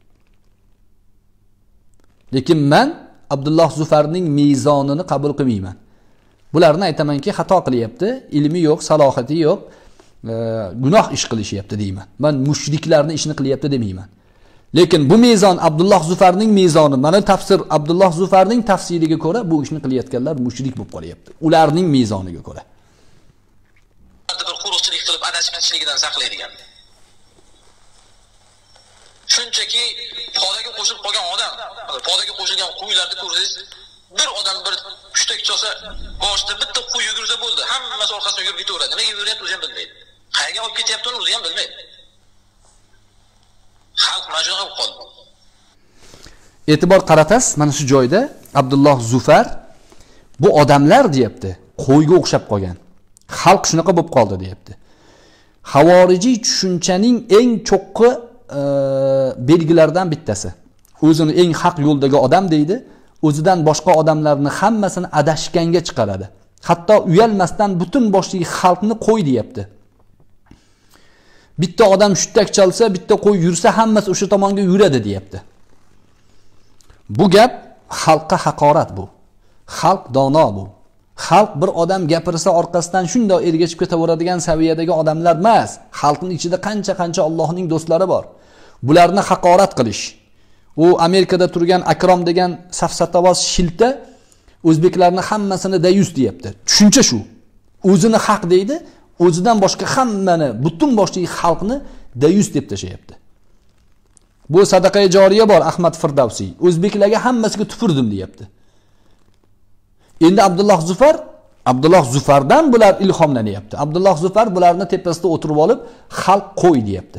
Lekin men Abdulloh Zufarning mezonini qabul qilmayman. Bularni aytamanki, xato qilyapti, ilmi yo'q, salohiyati yo'q, gunoh ish qilishyapti deyman. Men mushriklarning ishini qilyapti demayman. Lekin bu mezon Abdulloh Zufarning mezoni, mana tafsir Abdulloh Zufarning tafsiriga ko'ra bu ishni qilayotganlar mushrik bo'lib qolyapti. Ularning mezoniga ko'ra. bir quruqchilik qilib adashmasligidan saqlaydigan. Shunchaki podaga qo'shilib qolgan odam, podaga qo'shilgan qo'ylarni ko'rsangiz, bir odam bir pushtak chosa, boshida bitta qo'y yugursa bo'ldi, hammasi orqasidan yurib ketaveradi. Nimaga yuryapti o'zi ham bilmaydi. Qayerga olib ketyaptini o'zi ham bilmaydi. Xalq mana shunaqa bo'lib qoldi. E'tibor qaratasiz, mana shu joyda Abdulloh Zufar bu odamlar deyapti, qo'yga o'xshab qolgan. Xalq shunaqa bo'lib qoldi deyapti. Havorijiy tushunchaning eng cho'qqi belgilaridan bittasi. O'zini eng haq yo'ldagi odam deydi, o'zidan boshqa odamlarni hammasini adashganga chiqaradi. Hatto uyalmasdan butun boshli xalqni qo'y deyapti. Bitta odam shuttak chalsa, bitta qo'y yursa, hammasi o'sha tomonga yuradi deyapti. Bu gap xalqqa haqorat bu. Xalq dono bu. Xalq bir odam gapirsa orqasidan shunday ergashib ketaveradigan saviyadagi odamlar emas. Xalqning ichida qancha Allohning do'stlari bor. Bularni haqorat qilish. U Amerikada turgan Akrom degan safsatavoz shilta o'zbeklarni hammasini dayus deyapti. Tushuncha shu. O'zini haq deydi, o'zidan boshqa hammani, butun boshli xalqni dayus deb tashayapti. Bu sadaqaga joriya bor Ahmad Firdavsiy. O'zbeklarga hammasiga tupurdim deyapti. Endi Abdulloh Zufardan bular ilhomlanyapti. Abdulloh Zufar bularni tepasida o'tirib olib, xalq qo'y deyapti.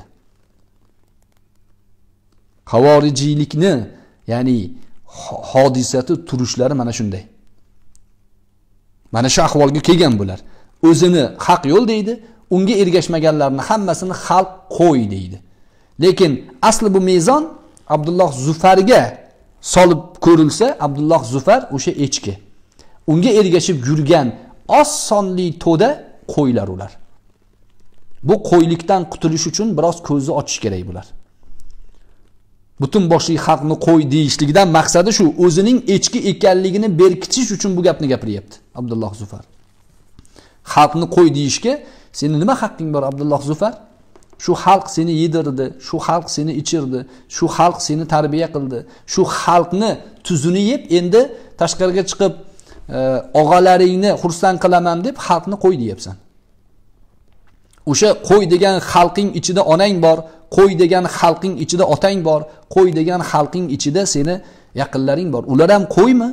Havorijiylikni, ya'ni hodisati turishlari mana shunday. Mana shu ahvolga kelgan bular. O'zini haq yo'l deydi, unga ergashmaganlarni hammasini xalq qo'y deydi. Lekin asli bu mezon Abdulloh Zufarga solib ko'rilsa, Abdulloh Zufar o'sha echki. Unga ergashib yurgan oz sonli to'da qo'ylar ular. Bu qo'ylikdan qutulish uchun biroz ko'zni ochish kerak bular. Butun boshli xalqni qo'y deyishlikdan maqsadi shu, o'zining echki ekanligini berkitish uchun bu gapni gapiryapti Abdulloh Zufar. Xalqni qo'y deyishga sening nima haqqing bor Abdulloh Zufar? Shu xalq seni yedirdi, shu xalq seni ichirdi, shu xalq seni tarbiya qildi. Shu xalqni tuzini yeb, endi tashqariga chiqib og'alaringni xursand qilaman deb xalqni qo'y deyapsan. O'sha qo'y degan xalqing ichida onang bor, qo'y degan xalqing ichida otang bor, qo'y degan xalqing ichida seni yaqinlaring bor. Ular ham qo'ymi?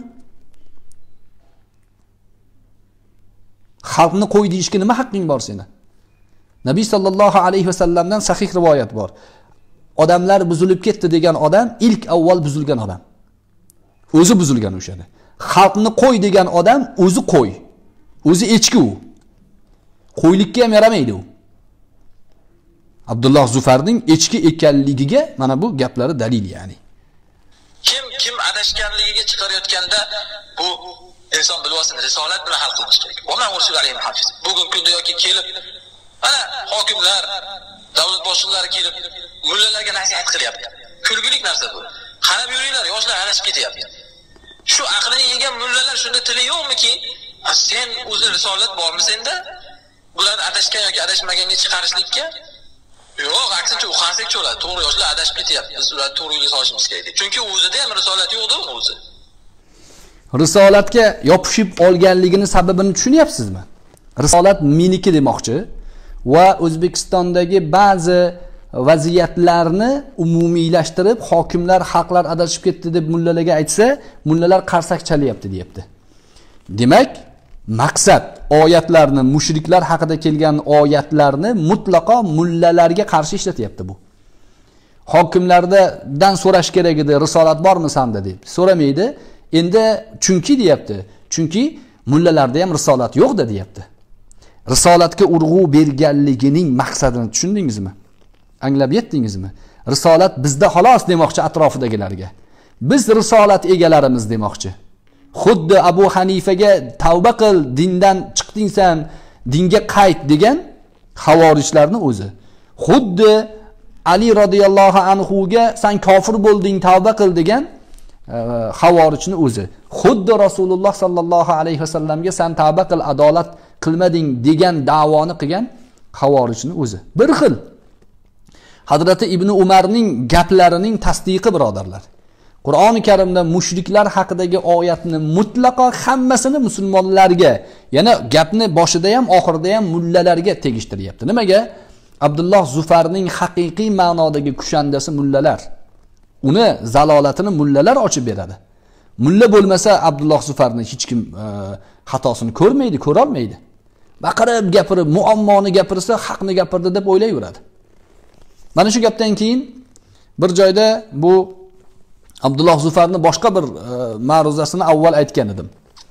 Xalqni qo'y deyishga nima haqqing bor seni? Nabiy sallallohu alayhi vasallamdan sahih rivoyat bor. Odamlar buzilib ketdi degan odam ilk avval buzilgan odam. O'zi buzilgan o'shada. Xalqni qo'y degan odam o'zi qo'y. O'zi echki u. Qo'ylikka ham yaramaydi u. Abdulloh Zufarning echki ekanligiga mana bu gaplari dalil, ya'ni. kim adashganligiga chiqarayotganda bu inson bilib olsin, risolat bilan hal qilish kerak. Va man ursul alayhim hafiz. Bugungi kunda yoki kelib ana hokimlar, davlat boshliqlari kelib mullalarga nasihat qilyapti. Kulgulik narsa bu. Qarab yuringlar, yoshlar adashib ketyapti. Shu aqlini yegan mullalar shunda tili yo'qmiki, sen o'zi risolat bormi senda? Bular adashgan yoki adashmaganga chiqarishlikka? Yo'q, aksincha u qanday cho'ladi. To'g'ri, yoshlar adashib ketyapti. Biz ularni to'g'ri yo'lga solishimiz kerak. Chunki o'zida ham risolat yo'qdir o'zi. Risolatga yopishib olganligini sababini tushunyapsizmi? Risolat meniki demoqchi va O'zbekistondagi ba'zi vaziyatlarni umumiylashtirib, hokimlar, xalqlar adashib ketdi deb mullalarga aytsa, mullalar qarsak chalyapti deyapti. Demak, maqsad oyatlarni, mushriklar haqida kelgan oyatlarni mutlaqo mullalarga qarshi ishlatyapti bu. Hokimlardan so'rash kerak edi, risolat bormi sanda deb. So'ramaydi. Endi chunki deyapti. Chunki mullalarda ham risolat yo'q-da deyapti. Risolatga urg'u berganligining maqsadini tushundingizmi? Anglab yetdingizmi? Risolat bizda xolos demoqchi atrofidagilarga. Biz risolat egalarimiz demoqchi. Xuddi Abu Hanifaga tavba qil, dindan chiqdingsan, dinga qayt degan xavorijlarning o'zi. Xuddi Ali radhiyallohu anhu ga sen kofir bo'lding, tavba qil degan xavorijning o'zi. Xuddi Rasululloh sallallohu alayhi vasallamga sen tavba qil, adolat qilmading degan da'voni qilgan xavorijning o'zi. Bir xil. Hazrati Ibn Umarning gaplarining tasdiqi birodarlar. Qur'oni Karimda mushriklar haqidagi oyatni mutlaqo hammasini musulmonlarga, yana gapni boshida ham oxirida ham mullalarga tegishtiryapti. Nimaga? Abdulloh Zufarning haqiqiy ma'nodagi kushandasi mullalar. Uni zalolatini mullalar ochib beradi. Mulla bo'lmasa Abdulloh Zufarni hech kim xatosini ko'rmaydi, ko'ra olmaydi. Baqirib gapirib, muammoni gapirsa, haqni gapirdi deb o'ylayveradi. Mana shu gapdan keyin bir joyda bu Abdulloh Zufarni boshqa bir ma'ruzasini avval aytgan edim.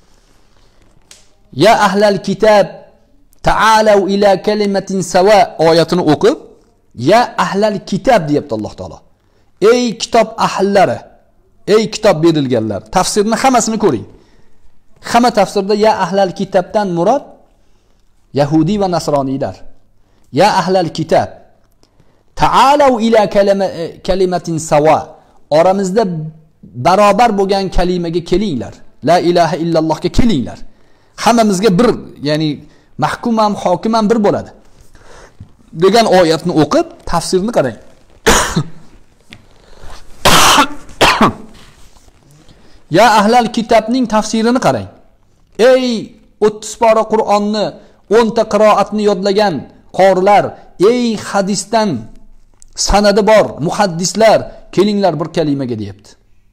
Ya ahlal kitab ta'alu ila kalimatin sawa oyatini o'qib, ya ahlal kitab deyapti Alloh taolo. Ey kitob ahllari, ey kitob berilganlar. Tafsirni hammasini ko'ring. Hamma tafsirda ya ahlal kitobdan murod Yahudi va nasroniylar. Ya ahlal kitab ta'alu ila kalimatin sawa. Oramizda barobar bo'lgan kalimaga kelinglar. La ilaha illallohga kelinglar. Hammamizga bir, ya'ni mahkum ham hokim ham bir bo'ladi. Degan oyatni o'qib, tafsirni qarang. Ya ahlal kitobning tafsirini qarang. Ey 30 pora Qur'onni, 10 ta qiroatni yodlagan qorilar, ey hadisdan sanadi bor muhaddislar, kelinglar bir kalimaga deyapti.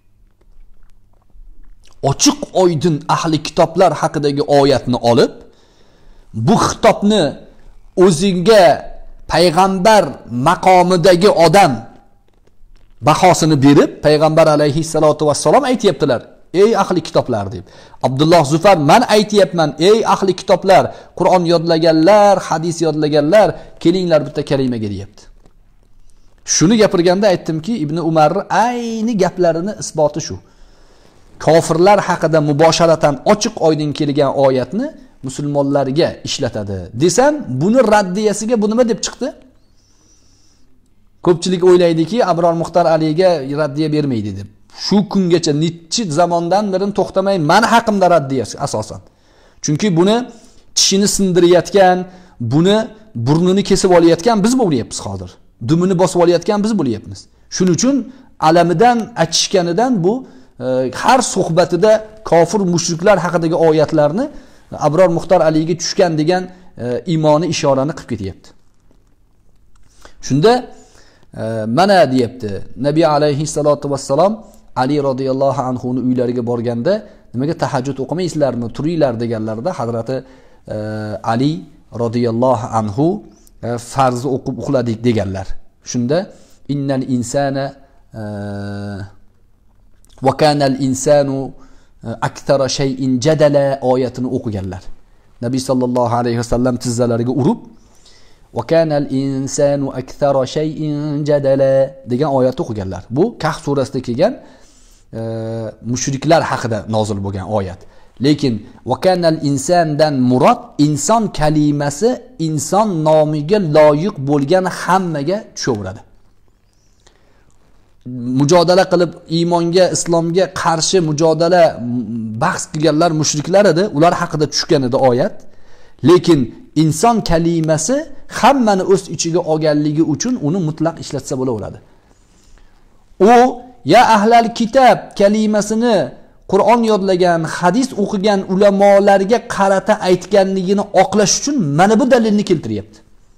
Ochiq oydin ahli kitoblar haqidagi oyatni olib, bu xitobni o'ziga payg'ambar maqomidagi odam bahosini berib, payg'ambar alayhissalatu vassalom aytibdilar, ey ahli kitoblar deb. Abdulloh Zufar men aytibman, ey ahli kitoblar, Qur'on yodlaganlar, hadis yodlaganlar, kelinglar bitta kalimaga deyapti. Shuni gapirganda aytdimki, Ibn Umar ayni gaplarini isboti shu. Kofirlar haqida mubosharatan ochiq oydin kelgan oyatni musulmonlarga ishlatadi. Desam, buni raddiyasiga bu nima deb chiqdi? Ko'pchilik o'ylaydiki, Abror Muxtor Aliga raddiya bermaydi deb. Shu kungacha necha zamondan beri to'xtamay men haqimda raddiyasi asosan. Chunki buni tishini sindirayotgan, buni burnini kesib olayotgan biz bo'lyapmiz hozir. Dumini bosib olayotgan biz bo'lyapmiz. Shuning uchun alamidan achishganidan bu har suhbatida kofir mushriklar haqidagi oyatlarni Abror Muxtor Aliga tushgan degan iymoni ishorani qilib ketyapti. Shunda mana deyapti, Nabiy alayhissalatu vassalom Ali radhiyallohu anhu ning uylariga borganda, nimaga tahajjud o'qimaysizlarmi, turinglar deganlarida Hazrati Ali radhiyallohu anhu farzni o'qib uxladik deganlar. Shunda innal insana va kana al insanu akthara shay'in jadala oyatini o'qiganlar. Nabiy sallallohu alayhi vasallam tizzalariga urib va kana al insanu akthara shay'in jadala degan oyatni o'qiganlar. Bu Kahf surasida kelgan mushriklar haqida nozil bo'lgan oyat. Lekin vakanal insondan murod, inson kalimasi inson nomiga loyiq bo'lgan hammaga tushaveradi. Mujodala qilib iymonga, islomga qarshi mujodala bahs qilganlar mushriklar edi, ular haqida tushgan edi oyat. Lekin inson kalimasi hammani o'z ichiga olganligi uchun uni mutlaq ishlatsa bo'laveradi. U ya ahlal kitob kalimasini Qur'on yodlagan, hadis o'qigan ulamolarga qarata aytganligini oqlash uchun mana bu dalilni keltiryapti.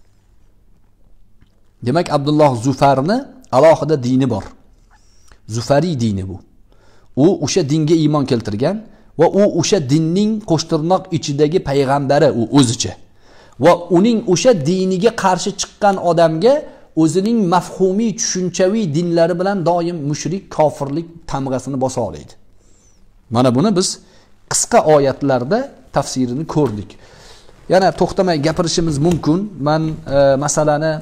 Demak, Abdulloh Zufarni alohida dini bor. Zufari dini bu. U o'sha dinga iymon keltirgan va u o'sha dinning qo'shtirnoq ichidagi payg'ambari u o'zicha. Va uning o'sha diniga qarshi chiqqan odamga o'zining mafhumiy tushunchaviy dinlari bilan doim mushrik, kofirlik tamg'asini bosa oladi. Mana buni biz qisqa oyatlarda tafsirini ko'rdik. Yana to'xtamay gapirishimiz mumkin. Men masalani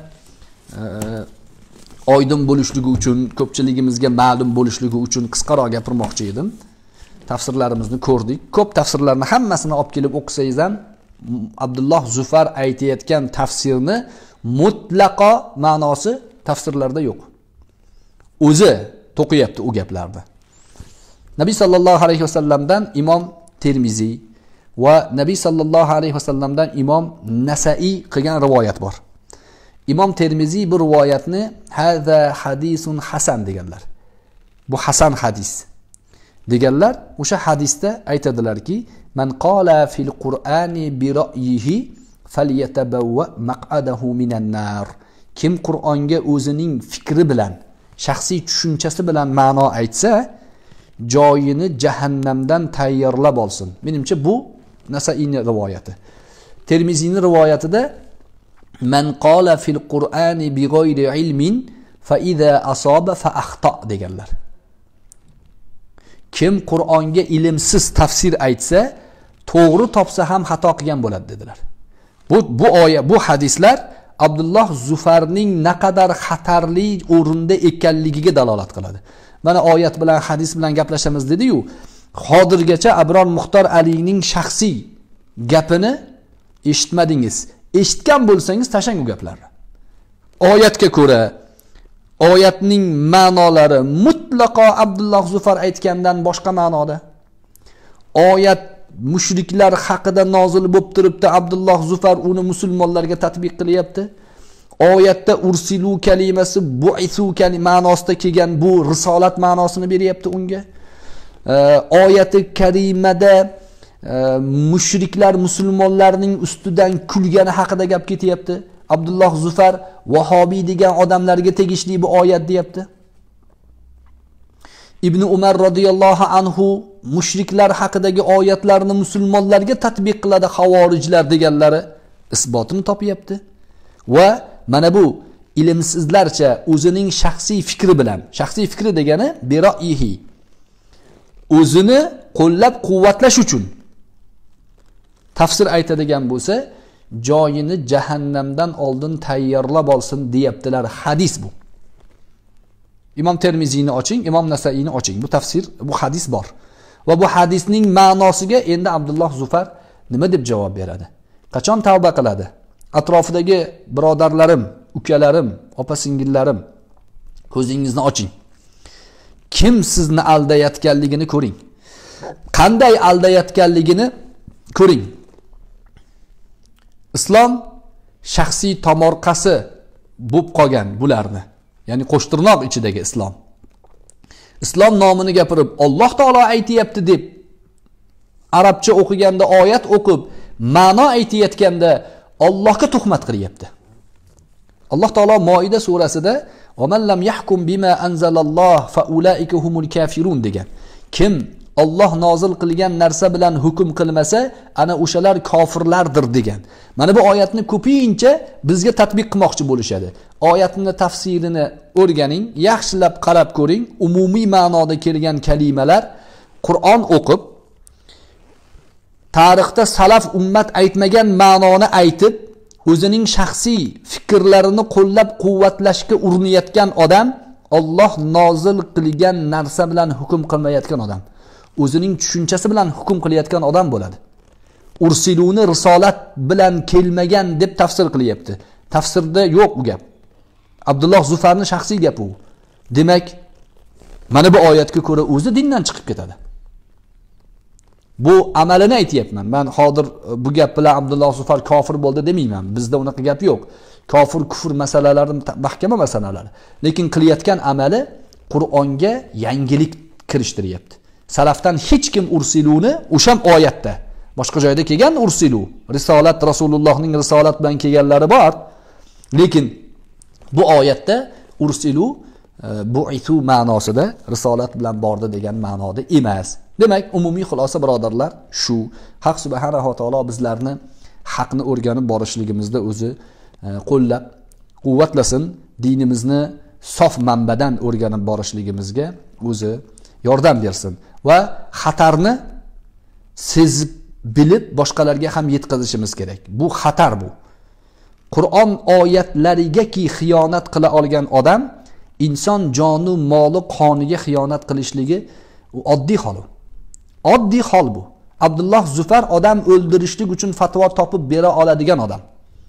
oydin bo'lishligi uchun, ko'pchiligimizga ma'lum bo'lishligi uchun qisqaroq gapirmoqchi edim. Tafsirlarimizni ko'rdik. Ko'p tafsirlarni hammasini olib kelib o'qisangiz ham Abdulloh Zufar aytayotgan tafsirni mutlaqo ma'nosi tafsirlarda yo'q. O'zi to'qiyapti u gaplarni. Nabiy sallallohu alayhi vasallamdan Imom Termiziy va Nabiy sallallohu alayhi vasallamdan Imom Nasai qilgan rivoyat bor. Imom Termiziy bu rivoyatni hada hadisun hasan deganlar. Bu hasan hadis deganlar. O'sha hadisda aytadilarki, man qala fil Qur'ani bi ra'yihi falyatabawwa maq'adahu minan nar. Kim Qur'onga o'zining fikri bilan, shaxsiy tushunchasi bilan ma'no aytsa, joyini jahannamdan tayyorlab olsin. Menimcha bu Nasaining rivoyati. Termiziyning rivoyatida man qala fil Qur'ani bi g'ayri ilmin fa iza asaba fa akhta deganlar. Kim Qur'onga ilmsiz tafsir aytsa, to'g'ri topsa ham xato qilgan bo'ladi dedilar. Bu oyat, bu hadislar Abdulloh Zufarning naqadar xatarli o'rinda ekanligiga dalolat qiladi. Mana oyat bilan, hadis bilan gaplashamiz dedi-yu, hozirgacha Abror Muxtor Alining shaxsiy gapini eshitmadingiz. Eshitgan bo'lsangiz tashlang u gaplarni. Oyatga ko'ra oyatning ma'nolari mutlaqo Abdulloh Zufar aytgandan boshqa ma'noda. Oyat mushriklar haqida nozil bo'lib turibdi, Abdulloh Zufar uni musulmonlarga tatbiq qilyapti. Oyatda ursilu kalimasi bu'isu ma'nosida kelgan bu risolat ma'nosini beryapti unga. Oyati karimada mushriklar musulmonlarning ustidan kulgani haqida gap ketyapti. Abdulloh Zufar vahobiy degan odamlarga tegishli bu oyat deyapti. Ibn Umar radhiyallohu anhu mushriklar haqidagi oyatlarni musulmonlarga tatbiq qiladi havorijlar deganlari isbotini topyapti. Va mana bu ilmsizlarcha o'zining shaxsiy fikri bilan, shaxsiy fikri degani biroyihi, o'zini qo'llab-quvvatlash uchun tafsir aytadigan bo'lsa, joyini jahannamdan oldin tayyorlab olsin deyaptilar. Hadis bu. Imom Termiziyni oching, Imom Nasaiyni oching. Bu tafsir, bu hadis bor. Va bu hadisning ma'nosiga endi Abdulloh Zufar nima deb javob beradi? Qachon tavba qiladi? Atrofidagi birodarlarim, ukalarim, opa-singillarim, ko'zingizni oching. Kim sizni aldayotganligini ko'ring. Qanday aldayotganligini ko'ring. Islom shaxsiy tomorqasi bo'lib qolgan bularni. Ya'ni qo'shtirnoq ichidagi islom. Islom nomini gapirib, Alloh taolo aytayapti deb arabcha o'qiganda, oyat o'qib, ma'no aytayotganda Allohga tuhmat qilyapti. Alloh taolo Moida surasida "Va man lam yahkum bima anzalalloh fa ulaika humul kafirun" degan. Kim Alloh nozil qilgan narsa bilan hukm qilmasa, ana o'shalar kofirlardir degan. Mana bu oyatni ko'pincha bizga tatbiq qilmoqchi bo'lishadi. Oyatning tafsirini o'rganing, yaxshilab qarab ko'ring. Umumiy ma'noda kelgan kalimalar Qur'on o'qib, tarixda salaf ummat aytmagan ma'noni aytib, o'zining shaxsiy fikrlarini qo'llab-quvvatlashga urinayotgan odam Alloh nozil qilgan narsa bilan hukm qilmayotgan odam, o'zining tushunchasi bilan hukm qilayotgan odam bo'ladi. Ursiluni risolat bilan kelmagan deb tafsir qilyapti. Tafsirda yo'q bu gap. Abdulloh Zufarning shaxsiy gapi u. Demak, mana bu oyatga ko'ra o'zi dindan chiqib ketadi. Bu amalini aytayapman. Men hozir bu gap bilan Abdulloh Zufar kofir bo'ldi demayman. Bizda unaqa gap yo'q. Kofir, kufr masalalari mahkama masalalari. Lekin qilayotgan amali Qur'onga yangilik kirishtiryapti. Salafdan hech kim ursiluni o'sha oyatda, boshqa joyda kelgan ursilu, risolat Rasulullohning risolat bilan kelganlari bor. Lekin bu oyatda ursilu bu'itu ma'nosida risolat bilan bordi degan ma'noda emas. Demak, umumiy xulosa birodarlar shu. Haq subhanahu va taolo bizlarni haqni o'rganib borishligimizda o'zi qo'llab quvvatlasin, dinimizni sof manbadan o'rganib borishligimizga o'zi yordam bersin va xatarni sezib bilib boshqalarga ham yetkazishimiz kerak. Bu xatar bu. Qur'on oyatlarigaki xiyonat qila olgan odam inson jonu moli qoniga xiyonat qilishligi oddiy hol. Oddiy hol bu. Abdulloh Zufar odam o'ldirishlik uchun fatvo topib bera oladigan odam.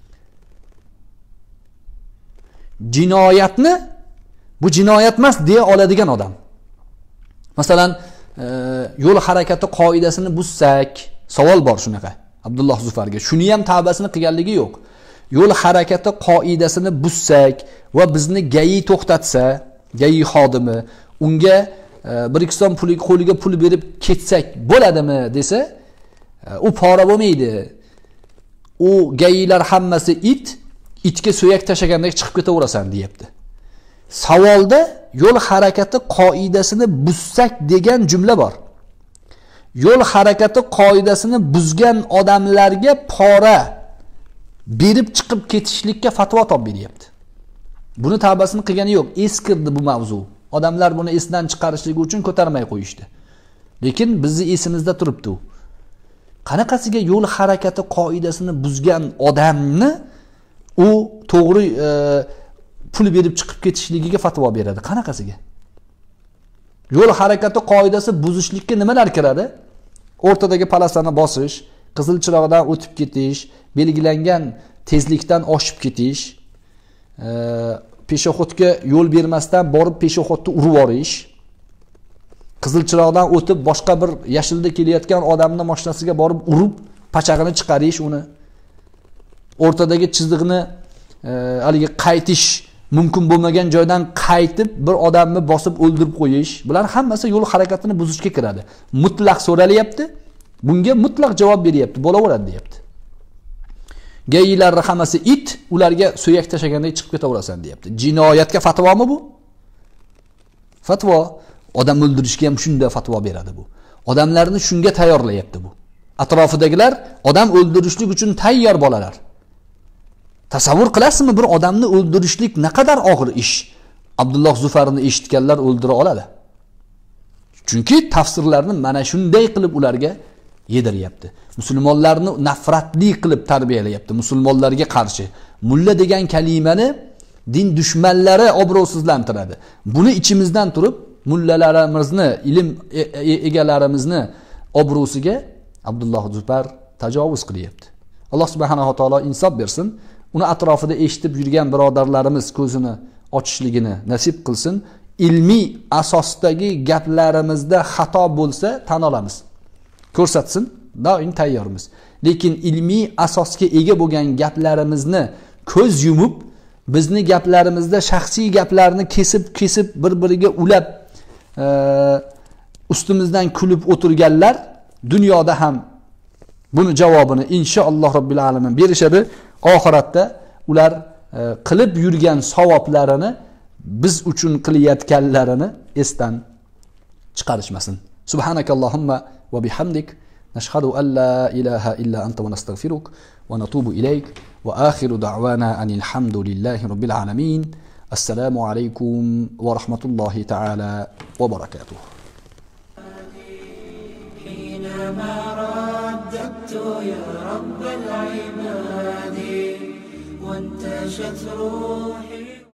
Jinoyatni bu jinoyat emas deya oladigan odam. Masalan, yo'l harakati qoidasini buzsak, savol bor shunaqa. Abdulloh Zufarga shuni ham tavbasini qilganligi yo'q. Yo'l harakati qoidasini buzsak va bizni GAI to'xtatsa, GAI xodimi unga bir ikki so'm qo'liga pul berib ketsak bo'ladimi desa, u pora bo'lmaydi. U GAIlar hammasi itga suyak tashagandek chiqib ketaverasan deyapti. Savolda yo'l harakati qoidasini buzsak degan jumla bor. Yo'l harakati qoidasini buzgan odamlarga pora berib chiqib ketishlikka fatvo topib beryapti. Buni tavbasini qilgani yo'q, eskirdi bu mavzu. Odamlar buni esdan chiqarishligi uchun ko'tarmay qo'yishdi. Lekin bizni esimizda turibdi u. Qanaqasiga yo'l harakati qoidasini buzgan odamni u to'g'ri pul berib chiqib ketishligiga fatvo beradi? Qanaqasiga? Yo'l harakati qoidasi buzishlikka nimalar kiradi? O'rtadagi palasani bosish, qizil chiroqdan o'tib ketish, belgilangan tezlikdan oshib ketish, peshoxodga yo'l bermasdan borib peshoxodni urib yuborish, qizil chiroqdan o'tib boshqa bir yashilda kelayotgan odamning mashinasiga borib urib pachag'ini chiqarish, uni o'rtadagi chiziqni haligi qaytish mumkin bo'lmagan joydan qaytib bir odamni bosib o'ldirib qo'yish, bular hammasi yo'l harakatini buzishga kiradi. Mutlaq so'ralyapti. Bunga mutlaq javob beryapti, bo'laveradi deyapti. GAIlar hammasi ularga suyak tashagandek chiqib ketaverasan deyapti. Jinoyatga fatvomi bu? Fatvo. Odam o'ldirishga ham shunda fatvo beradi bu. Odamlarni shunga tayyorlayapti bu. Atrofidagilar odam o'ldirishlik uchun tayyor bolalar. Tasavvur qilasizmi, bir odamni o'ldirishlik naqadar og'ir ish? Abdulloh Zufarni eshitganlar o'ldira oladi. Chunki tafsirlarni mana shunday qilib ularga yediryapti. Musulmonlarni nafratli qilib tarbiyalayapti, musulmonlarga qarshi. Mulla degan kalimani din dushmanlari obro'sizlantiradi. Buni ichimizdan turib, mullalarimizni, ilm egalarimizni obro'siga Abdulloh Zufar tajovuz qilyapti. Alloh subhanahu va taolo insof bersin. Uni atrofida eshitib yurgan birodarlarimiz ko'zini ochishligini nasib qilsin. Ilmiy asosdagi gaplarimizda xato bo'lsa tan olamiz. Ko'rsatsin, doim tayyormiz. Lekin ilmiy asosga ega bo'lgan gaplarimizni ko'z yumib, bizni gaplarimizda shaxsiy gaplarni kesib bir-biriga ulab ustimizdan kulib o'tirganlar dunyoda ham buni javobini inshaalloh Robbil alamin berishadi. Oxiratda ular qilib yurgan savoblarini biz uchun qilayotganlarini esdan chiqarishmasin. Subhanakallohumma va bihamdik nashhadu an la ilaha illa anta va nastaghfiruk va natubu ilayk va akhiru da'wana anil hamdulillahi robbil alamin. Assalomu alaykum va rahmatullohi ta'ala va barakatuh. حينما رددت يا رب العباد وانتشت روحي